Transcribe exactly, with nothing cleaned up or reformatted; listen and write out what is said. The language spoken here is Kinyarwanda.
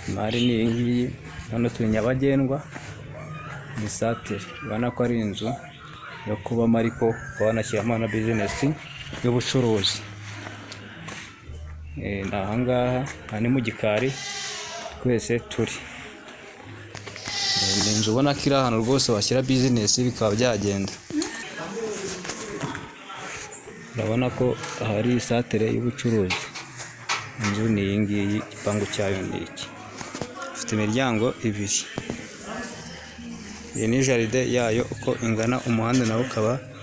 imari ni iyi ngiyi, hano turi Nyabagendwa, ni santere. Urabona ko ari inzu yo kubamo ariko ukaba wanashyiramo na bizinesi y'ubucuruzi. Ni ahangaha, aha ni mu gikari twese turi. Ni inzu ubona ko iri ahantu rwose washyira bizinesi bikaba byagenda. Urabona ko hari santere y'ubucuruzi. Inzu ni iyi ngiyi, igipangu cyayo ni iki. Ifite imiryango ibiri. Iyi ni jaride yayo uko ingana, umuhanda nawo ukaba